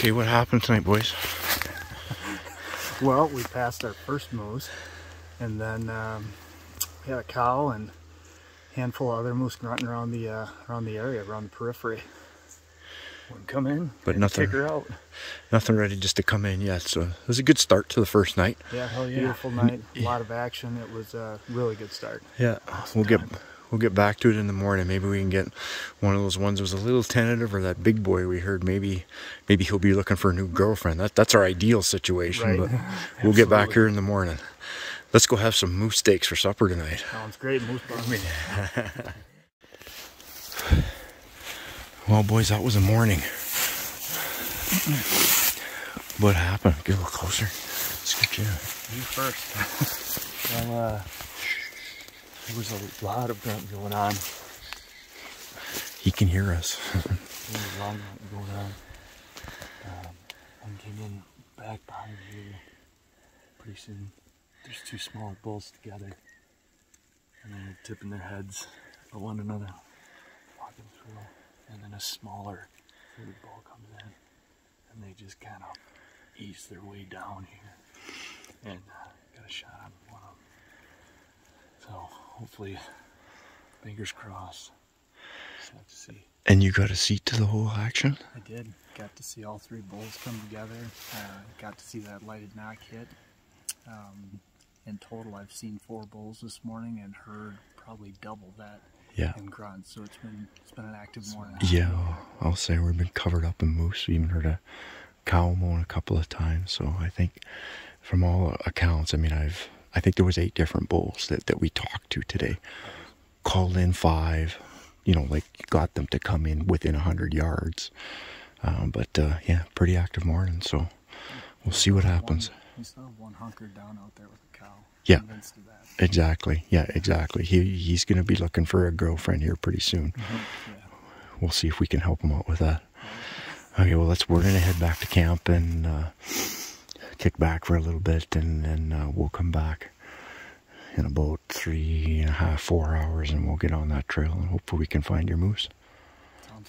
Okay, what happened tonight, boys? Well, we passed our first moose, and then we had a cow and a handful of other moose grunting around the area, around the periphery. Wouldn't come in, but nothing, kick her out. Nothing ready just to come in yet. So it was a good start to the first night. Yeah, hell yeah. Beautiful night, a lot of action. It was a really good start. Yeah, awesome we'll get back to it in the morning. Maybe we can get one of those ones that was a little tentative, or that big boy we heard. Maybe he'll be looking for a new girlfriend. That's our ideal situation. Right. But we'll get back here in the morning. Let's go have some moose steaks for supper tonight. Sounds great, moose bun. Well, boys, that was a morning. What happened? Get a little closer. Scoot you. You first. Well, there was a lot of grunt going on. He can hear us. There was a lot of grunt going on. One came in back behind here. Pretty soon, there's two smaller bulls together, and then they're tipping their heads at one another, walking through. And then a smaller third bull comes in, and they just kind of ease their way down here, and got a shot on one of them. So hopefully, fingers crossed. Just have to see. And you got a seat to the whole action? I did. Got to see all three bulls come together. Got to see that lighted knock hit. In total, I've seen 4 bulls this morning and heard probably double that. Yeah. And grunt, so it's been an active morning. Yeah, I'll say we've been covered up in moose. We even heard a cow moan a couple of times. So I think, from all accounts, I mean, I think there was 8 different bulls that we talked to today. Called in 5, like got them to come in within 100 yards. But yeah, pretty active morning. So we'll see what happens. We still have one hunkered down out there with a cow. Yeah. Convinced of that. Exactly. Yeah, exactly. He's going to be looking for a girlfriend here pretty soon. Yeah. We'll see if we can help him out with that. Okay, well, we're going to head back to camp and kick back for a little bit, and then we'll come back in about 3.5, 4 hours, and we'll get on that trail, and hopefully we can find your moose. Sounds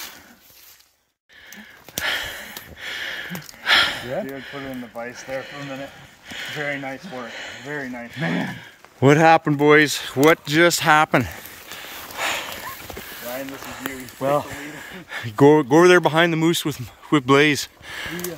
good. Yeah. Dude, put it in the vise there for a minute. Very nice work. Very nice. Man. What happened, boys? What just happened? Ryan, this is you. Well, go over there behind the moose with Blaze. Yeah.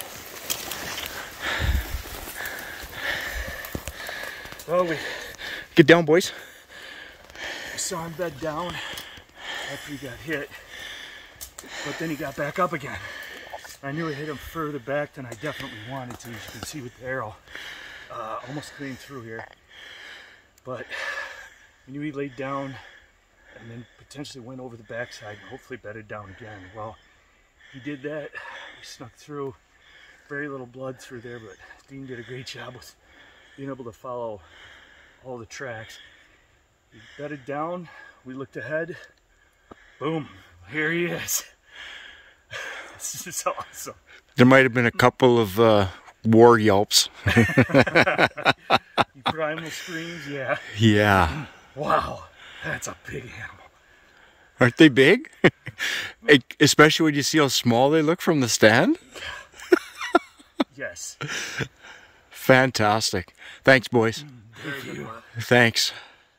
Well, we get down, boys. saw him bed down after he got hit, but then he got back up again. I knew I hit him further back than I definitely wanted to, as you can see with the arrow. Almost clean through here. But I knew he laid down and then potentially went over the backside and hopefully bedded down again. Well, he did that. He snuck through. Very little blood through there, but Dean did a great job with being able to follow all the tracks. He bedded down. We looked ahead. Boom. Here he is. This is awesome. There might have been a couple of war yelps. Primal screams, yeah. Yeah. Wow, that's a big animal. Aren't they big? Especially when you see how small they look from the stand. Yes. Fantastic. Thanks, boys. Thank you. Thanks.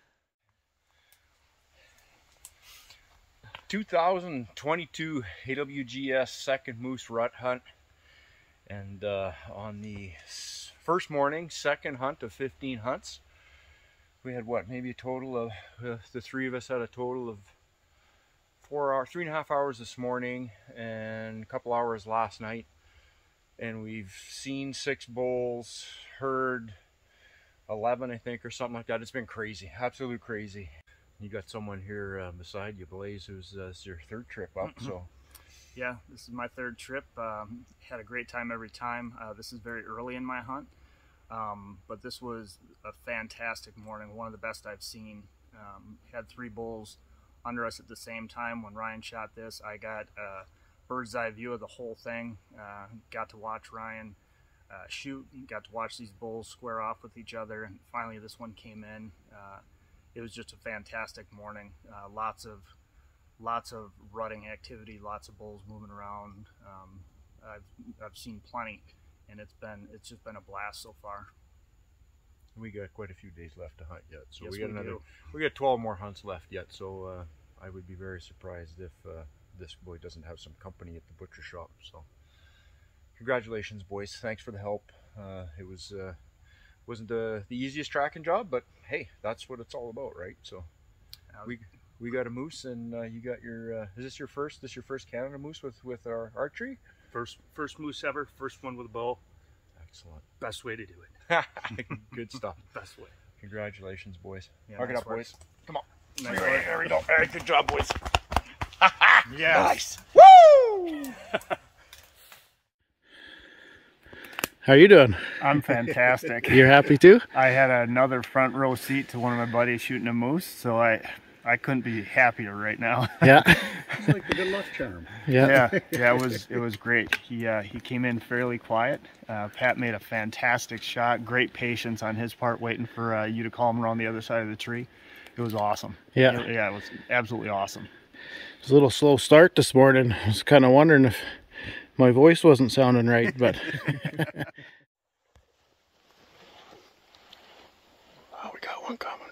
2022 AWGS second moose rut hunt, and on the first morning, second hunt of 15 hunts, we had what, maybe a total of the 3 of us had a total of 3.5 hours this morning and a couple hours last night, and we've seen 6 bulls, heard 11 I think or something like that. It's been crazy, absolute crazy. You got someone here beside you, Blaze, who's your 3rd trip up. So yeah, this is my 3rd trip. Had a great time every time. This is very early in my hunt, but this was a fantastic morning, one of the best I've seen. Had 3 bulls under us at the same time. When Ryan shot this, I got a bird's eye view of the whole thing. Got to watch Ryan shoot, got to watch these bulls square off with each other, and finally this one came in. It was just a fantastic morning. Lots of rutting activity, lots of bulls moving around. I've seen plenty, and it's just been a blast so far. We got quite a few days left to hunt yet, so Yes, we got 12 more hunts left yet. So I would be very surprised if this boy doesn't have some company at the butcher shop. So congratulations, boys! Thanks for the help. It wasn't the easiest tracking job, but hey, that's what it's all about, right? So we got a moose, and you got your. Is this your first? This your first Canada moose with our archery? First moose ever. First one with a bow. Excellent. Best way to do it. Good stuff. Best way. Congratulations, boys. Yeah, Mark it nice up, work. boys. Come on. Nice There we go. All right, good job, boys. Yeah. Nice. Woo! How you doing? I'm fantastic. You're happy too? I had another front row seat to one of my buddies shooting a moose, so I couldn't be happier right now. Yeah. It's like the good luck charm. Yeah. Yeah, it was great. He came in fairly quiet. Pat made a fantastic shot. Great patience on his part, waiting for you to call him around the other side of the tree. It was awesome. Yeah. It was absolutely awesome. It was a little slow start this morning. I was kind of wondering if my voice wasn't sounding right, but oh, we got one coming.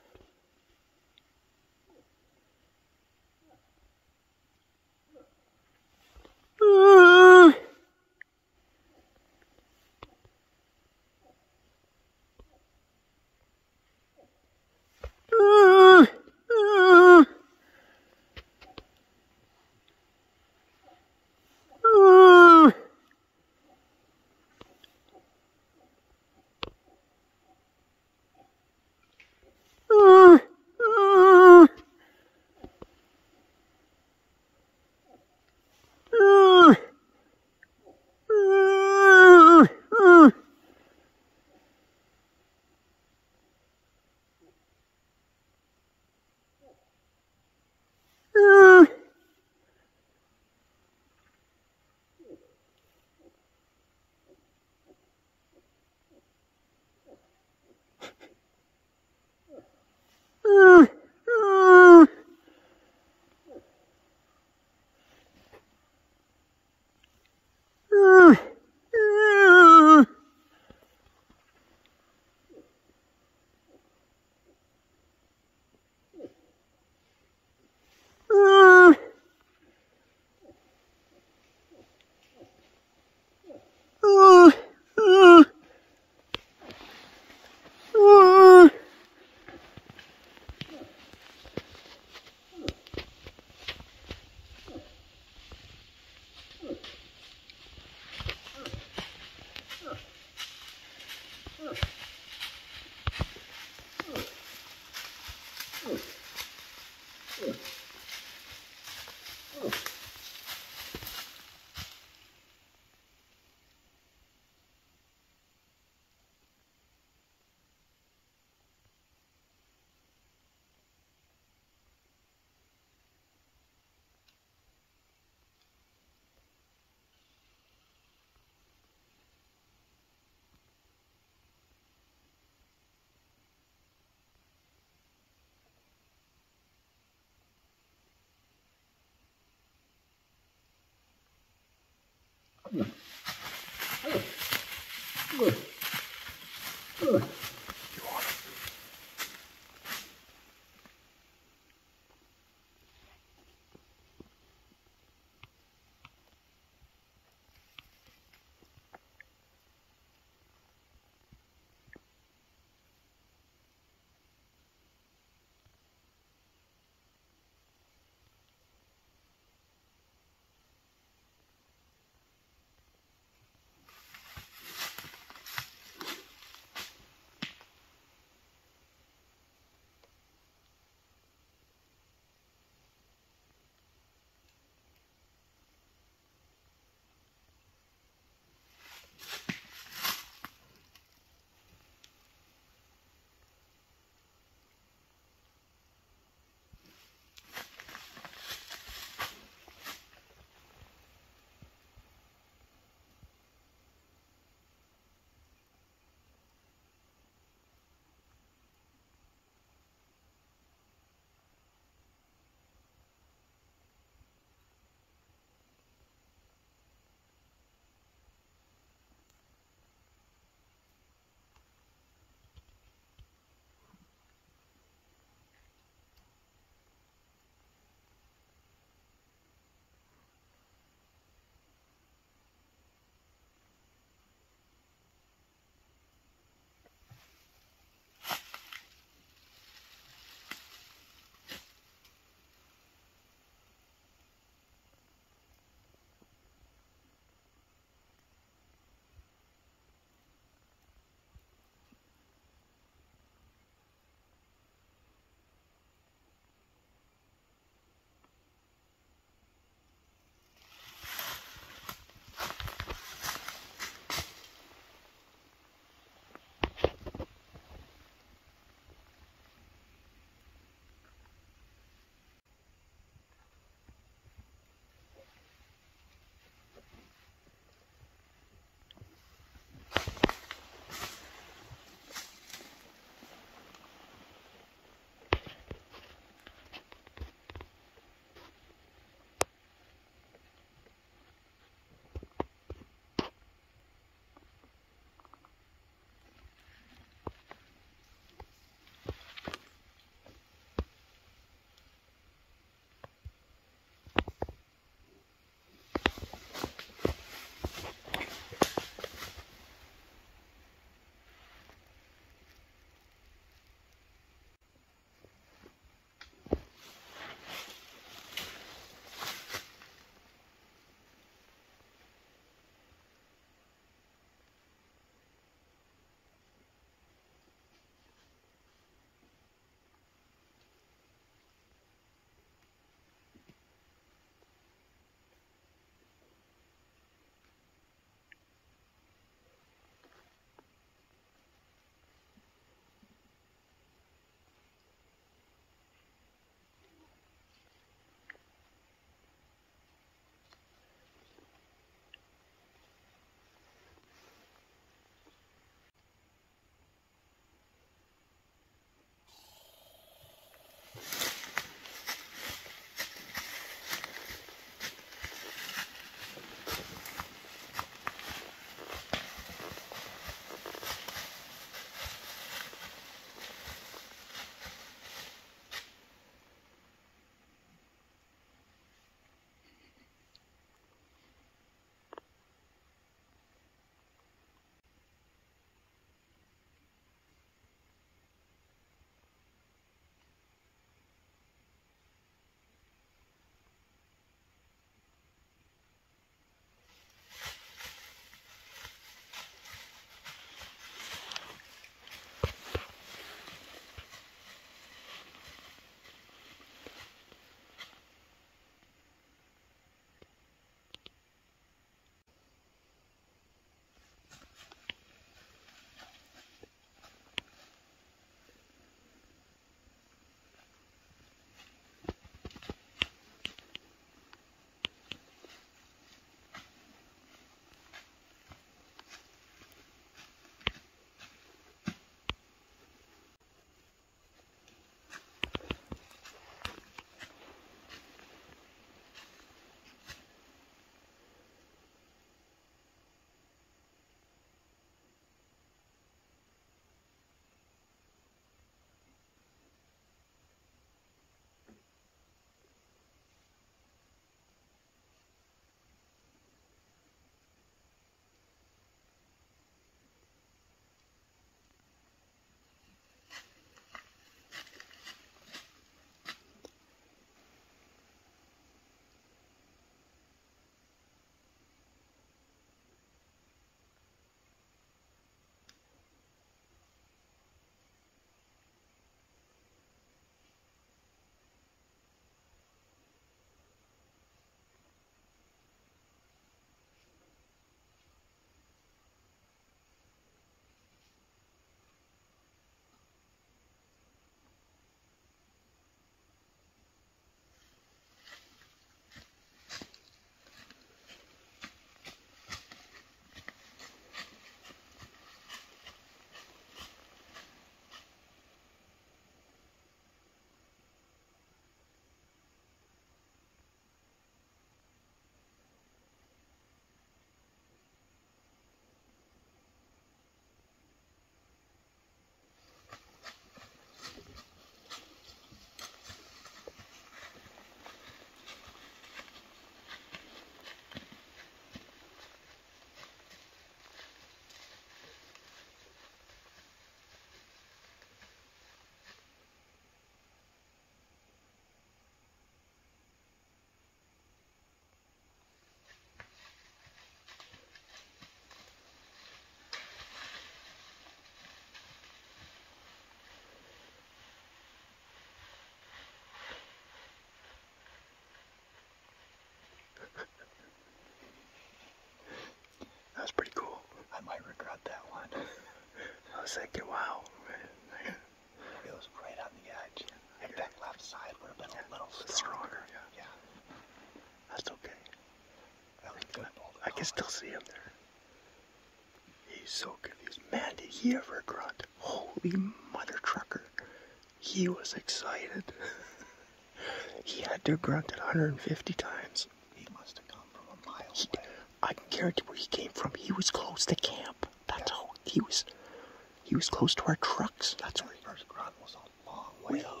I can still see him there. He's so confused. Man, did he ever grunt? Holy mother trucker. He was excited. He had to grunt it 150 times. He must have come from a mile away. I can guarantee where he came from. He was close to camp. That's how he was close to our trucks. That's where First grunt was a long way on.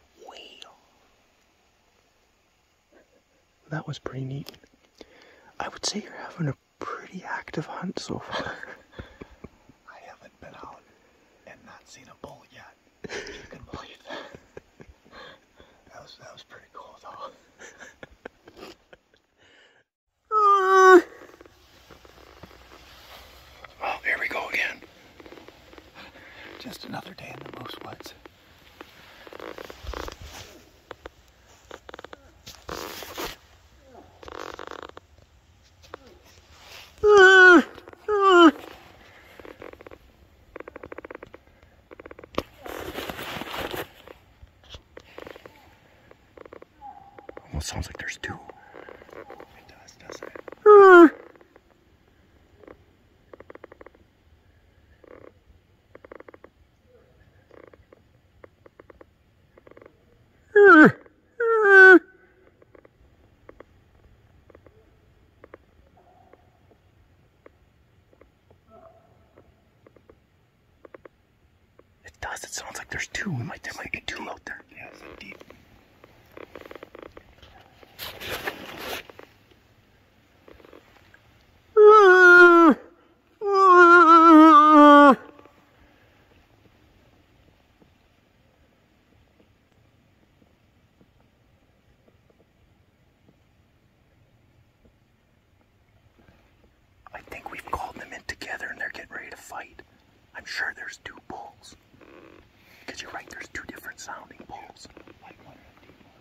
That was pretty neat. I would say you're having a pretty active hunt so far. I haven't been out and not seen a bull yet. You can believe that. That was pretty cool though. Oh, here we go again. Just another day in the moose woods. Almost sounds like there's two. It does, doesn't it? It does. It sounds like there's two. There might be two out there. Yeah, it's a deep. I think we've called them in together and they're getting ready to fight. I'm sure there's two bulls. Because you're right, there's two different sounding bulls. Like one and a deep one.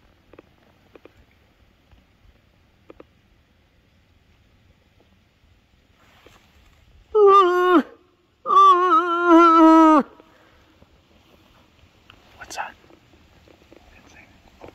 What's that? Didn't say anything.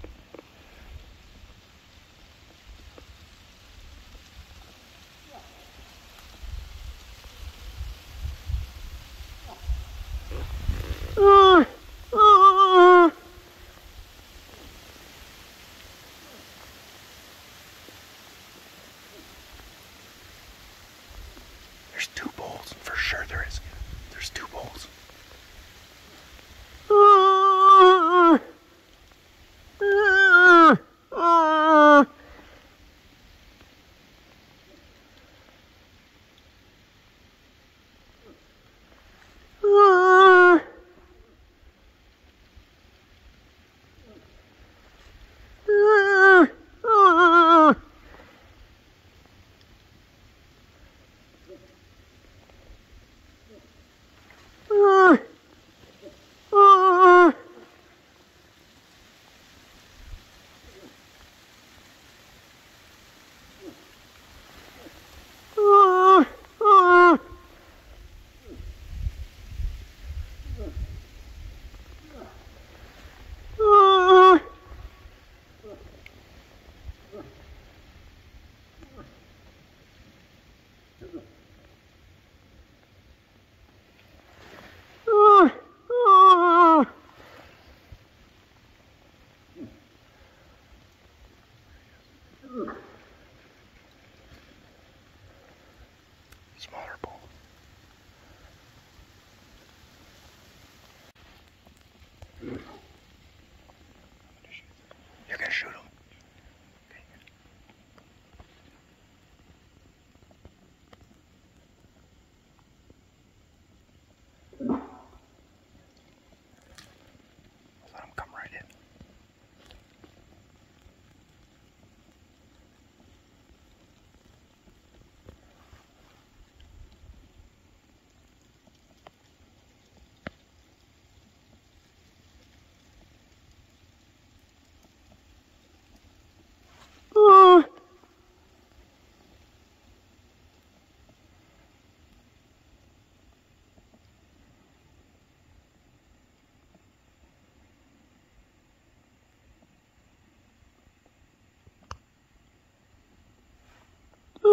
There's two bulls. For sure there is. There's two bulls. Smaller bull. You're gonna shoot him. Let him come right in.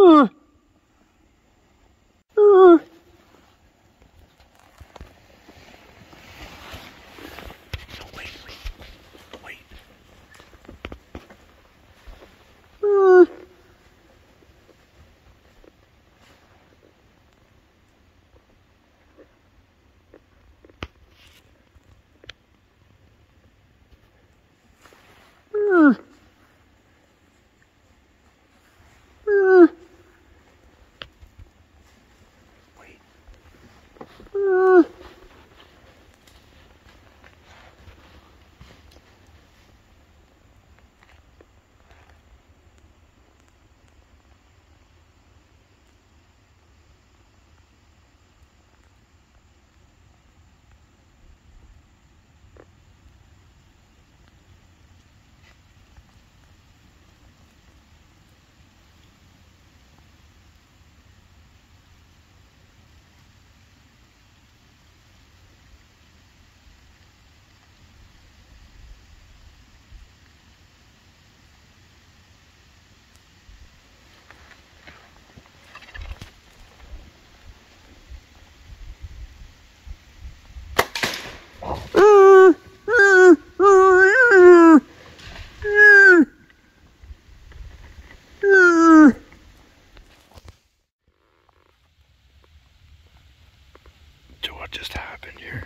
So what just happened here?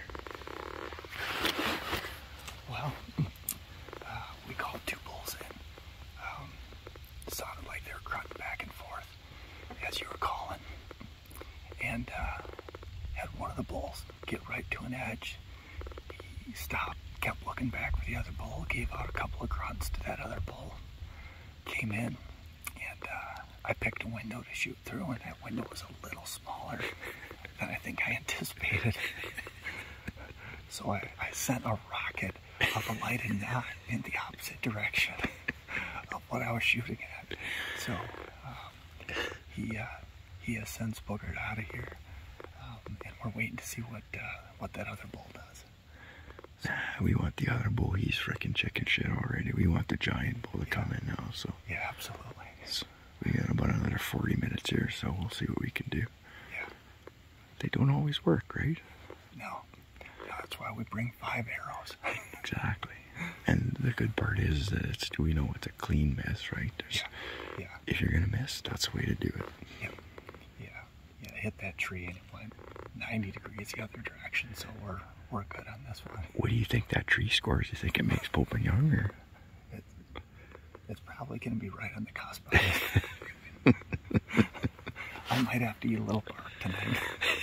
Well, we called two bulls in. Sounded like they were grunting back and forth as you were calling. And had one of the bulls get right to an edge. He stopped, kept looking back for the other bull, gave out a couple of grunts to that other bull, came in, and I picked a window to shoot through, and that window was a little smaller than I think I anticipated. So I sent a rocket of a lighted knot in the opposite direction of what I was shooting at. So he has since boogered out of here, and we're waiting to see what that other bull does. So, We want the other bull. He's freaking chicken shit already. We want the giant bull to come in now. So yeah, absolutely. we got about another 40 minutes here, so we'll see what we can do. Yeah. They don't always work, right? No, that's why we bring 5 arrows. Exactly. And the good part is that we know it's a clean miss, right? Yeah. If you're gonna miss, that's the way to do it. Yeah. Hit that tree and it went 90 degrees the other direction, so we're good on this one. What do you think that tree scores? You think it makes Pope and Young, or? It's probably going to be right on the cusp of it. I might have to eat a little bark tonight.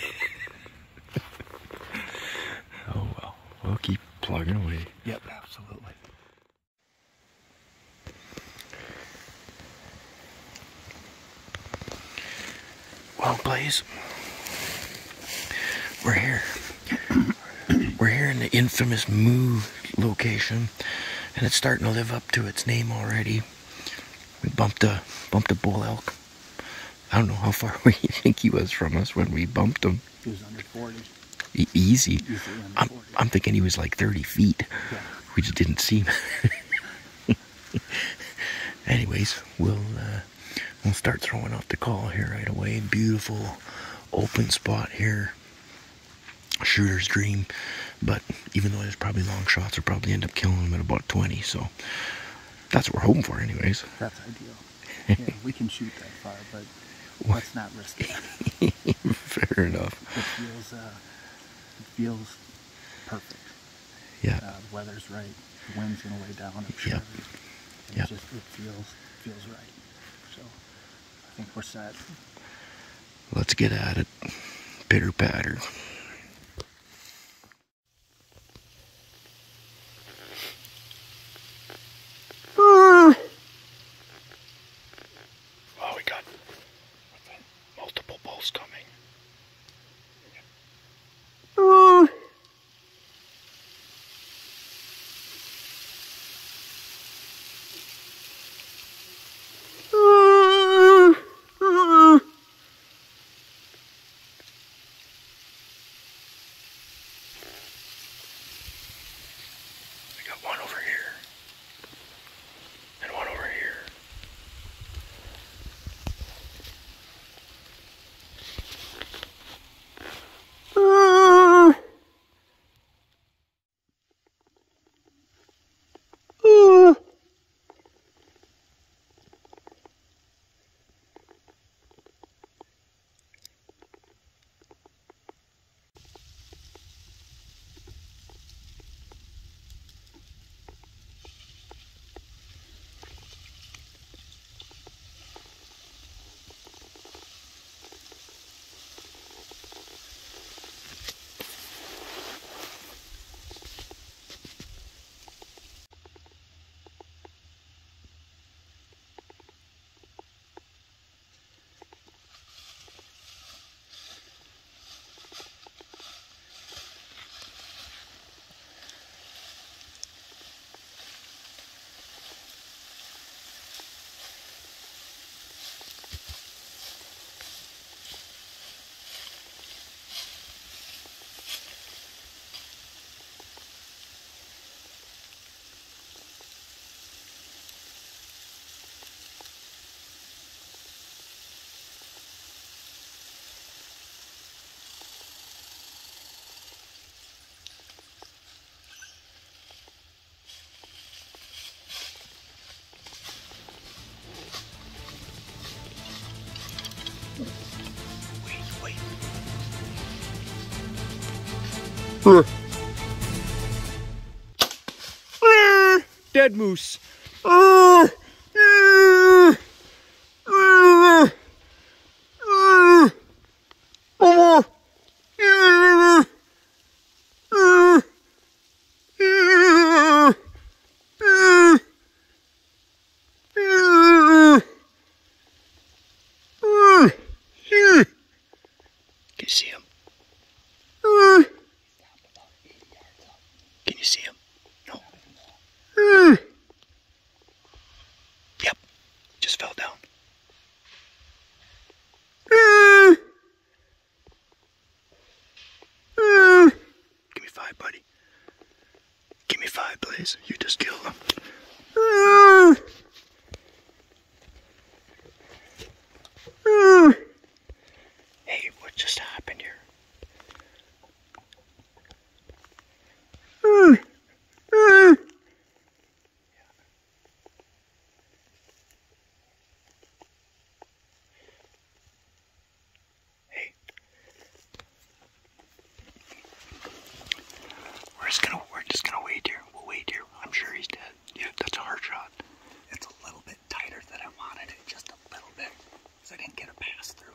Oh well, we'll keep plugging away. Yep, absolutely. Well, Blaze, we're here. We're here in the infamous Moo location, and it's starting to live up to its name already. We bumped a bull elk. I don't know how far away you think he was from us when we bumped him. He was under 40. Easy. Easily under 40. I'm thinking he was like 30 feet. Yeah. We just didn't see him. Anyways, we'll start throwing out the call here right away. Beautiful open spot here. Shooter's dream. But even though there's probably long shots, we'll probably end up killing him at about 20. So that's what we're hoping for anyways. That's ideal. Yeah, we can shoot that far, but let's not risk it. Fair enough. It feels perfect. Yeah. The weather's right. The wind's gonna lay down. I'm sure. Yep. And Yep. it feels right. So I think we're set. Let's get at it. Pitter patter. Oh, we got multiple bulls coming. Dead moose. Can you see him? Can you see him? No. Yep. Just fell down. Give me 5, buddy. Give me 5, Blaze. You just killed him. Hey, what just happened here? Hey. We're just gonna wait here. We'll wait here. I'm sure he's dead. Yeah, that's a hard shot. It's a little bit tighter than I wanted it, just a little bit, because I didn't get a pass through.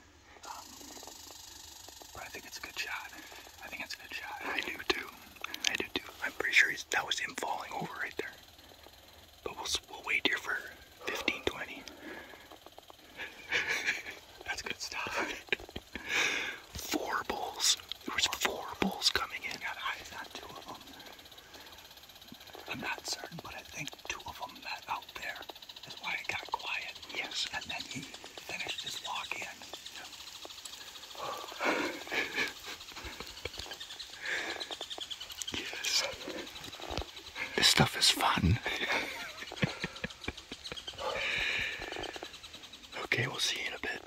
But I think it's a good shot. I think it's a good shot. I do too. I do too. I'm pretty sure that was him falling over right there. But we'll wait here for 15, 20. That's good stuff. 4 bulls. There was 4 bulls coming in. Got eyes on 2 of them. I'm not certain, but I think 2 of them met out there. Is why it got quiet. Yes. And then he finished his walk in. Yes. This stuff is fun. Okay, we'll see you in a bit.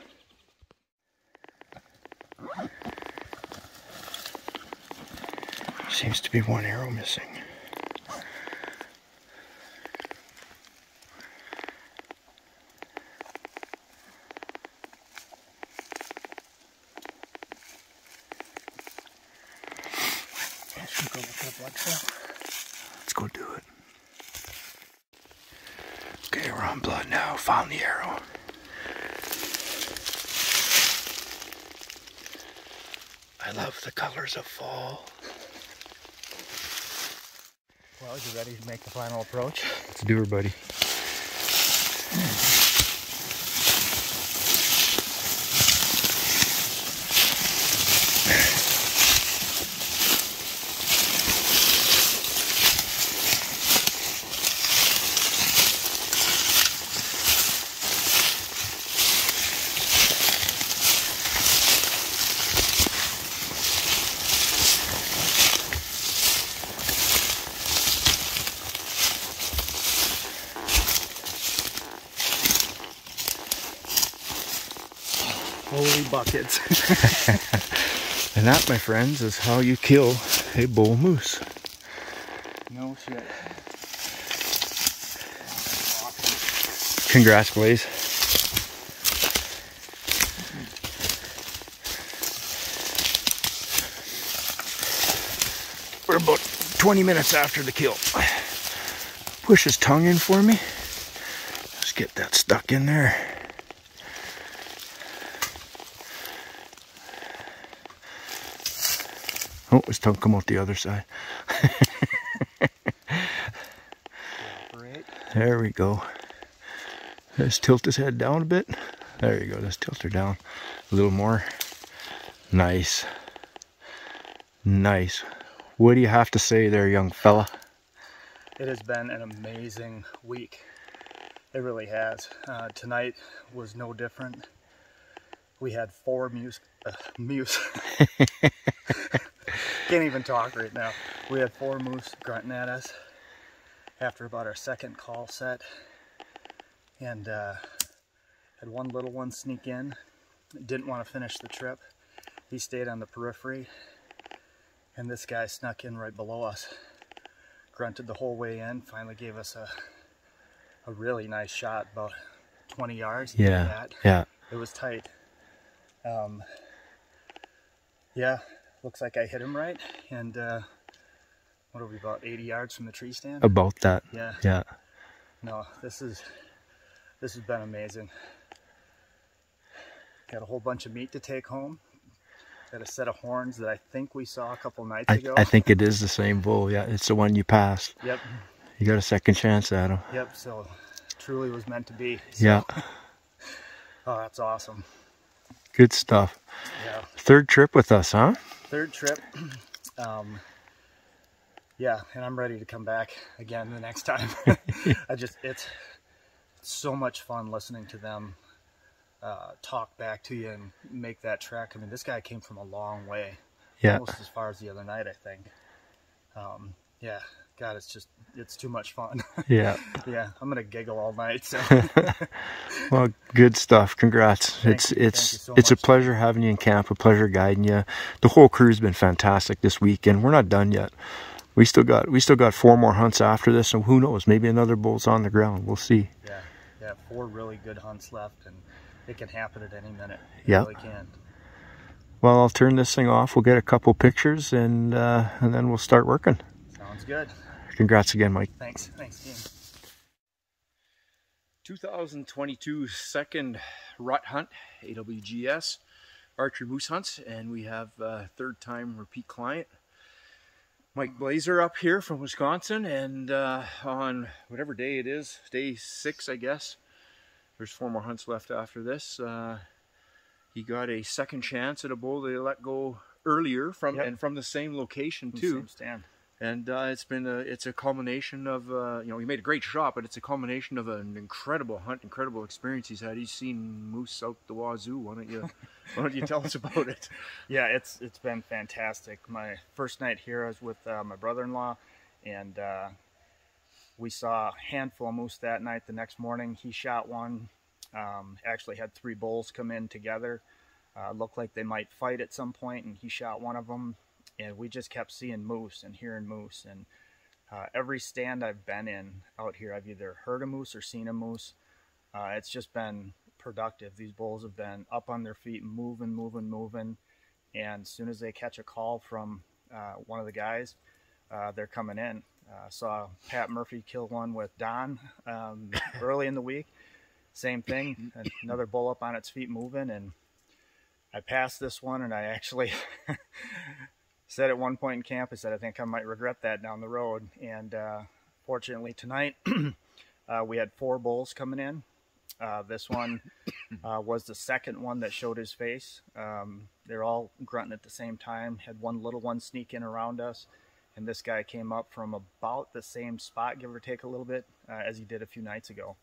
Seems to be 1 arrow missing. Let's go do it. Okay, we're on blood now. Found the arrow. I love the colors of fall. Well, you ready to make the final approach? Let's do her, buddy. Holy buckets. And that, my friends, is how you kill a bull moose. No shit. Congrats, Blaze. We're about 20 minutes after the kill. Push his tongue in for me. Just get that stuck in there. Oh, his tongue come out the other side. There we go. Just tilt his head down a bit. There you go. Just tilt her down a little more. Nice. Nice. What do you have to say there, young fella? It has been an amazing week. It really has. Tonight was no different. We had 4 moose. Can't even talk right now. We had 4 moose grunting at us after about our second call set, and had one little one sneak in. Didn't want to finish the trip. He stayed on the periphery, and this guy snuck in right below us. Grunted the whole way in. Finally gave us a really nice shot, about 20 yards. Yeah, yeah. It was tight. Yeah, looks like I hit him right, and what are we, about 80 yards from the tree stand? About that. Yeah. Yeah. No, this has been amazing. Got a whole bunch of meat to take home. Got a set of horns that I think we saw a couple nights ago. I think it is the same bull. Yeah, it's the one you passed. Yep. You got a second chance at him. Yep. So truly was meant to be. So, Yeah. oh, that's awesome. Good stuff. Yeah. Third trip with us, huh? Third trip. Yeah, and I'm ready to come back again the next time. It's so much fun listening to them talk back to you and make that trek. I mean, this guy came from a long way. Yeah. Almost as far as the other night, I think. Yeah, God, it's too much fun. Yeah. Yeah, I'm gonna giggle all night. So. Well, good stuff. Congrats. Thank you so It's a much. pleasure having you in camp, a pleasure guiding you. The whole crew's been fantastic this week, and we're not done yet. We still got 4 more hunts after this, and who knows, maybe another bull's on the ground. We'll see. Yeah, 4 really good hunts left, and it can happen at any minute. It Yeah. really can. Well, I'll turn this thing off. We'll get a couple pictures, and then we'll start working. Sounds good. Congrats again, Mike. Thanks, Ian. 2022 second rut hunt, AWGS, archery moose hunts, and we have a third-time repeat client, Mike Blaser, up here from Wisconsin, and on whatever day it is, day 6, I guess. There's 4 more hunts left after this. He got a second chance at a bull they let go earlier from Yep. and from the same location From the too. same stand. And it's a culmination of he made a great shot, but it's a culmination of an incredible hunt, incredible experience he's had. He's seen moose out the wazoo. Why don't you tell us about it? Yeah, it's been fantastic. My first night here, I was with my brother-in-law, and we saw a handful of moose that night. The next morning, he shot one. Actually had 3 bulls come in together. Looked like they might fight at some point, and he shot one of them. And we just kept seeing moose and hearing moose. And every stand I've been in out here, I've either heard a moose or seen a moose. It's just been productive. These bulls have been up on their feet, moving. And as soon as they catch a call from one of the guys, they're coming in. Saw Pat Murphy kill one with Don early in the week. Same thing, another bull up on its feet moving. And I passed this one, and I actually said at one point in camp, I said, I think I might regret that down the road. And fortunately tonight, we had 4 bulls coming in. This one was the second one that showed his face. They're all grunting at the same time. Had one little one sneak in around us. And this guy came up from about the same spot, give or take a little bit, as he did a few nights ago.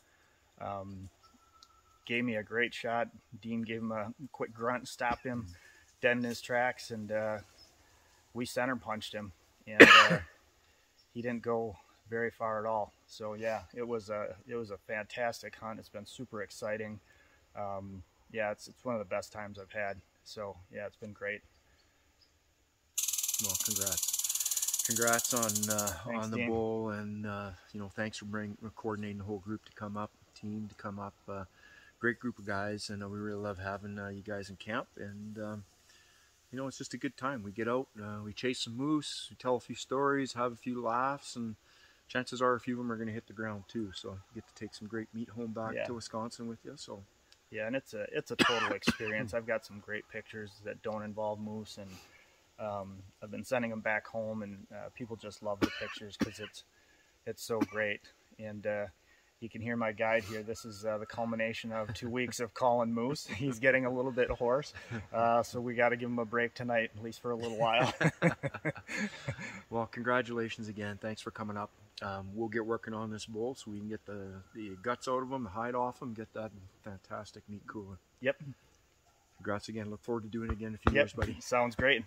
Gave me a great shot. Dean gave him a quick grunt, stopped him dead in his tracks, and we center punched him, and he didn't go very far at all. So yeah, it was a fantastic hunt. It's been super exciting. Yeah, it's one of the best times I've had. So yeah, it's been great. Well, congrats on the Dean. bull, and thanks for coordinating the whole group to come up, team to come up. Great group of guys, and we really love having you guys in camp. And it's just a good time. We get out, we chase some moose, we tell a few stories, have a few laughs, and chances are a few of them are going to hit the ground too. So you get to take some great meat home back to Wisconsin with you. So yeah, and it's a total experience. I've got some great pictures that don't involve moose, and I've been sending them back home, and people just love the pictures because it's so great. And you can hear my guide here. This is the culmination of 2 weeks of calling moose. He's getting a little bit hoarse, so we got to give him a break tonight, at least for a little while. Well, congratulations again. Thanks for coming up. We'll get working on this bull so we can get the guts out of them, the hide off them, get that fantastic meat cooler. Yep. Congrats again. Look forward to doing it again in a few years, buddy. Sounds great.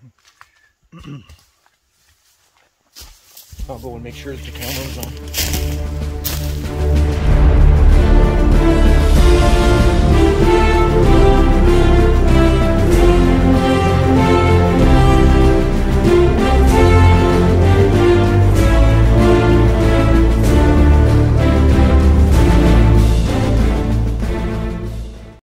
I'll go and make sure that the camera is on.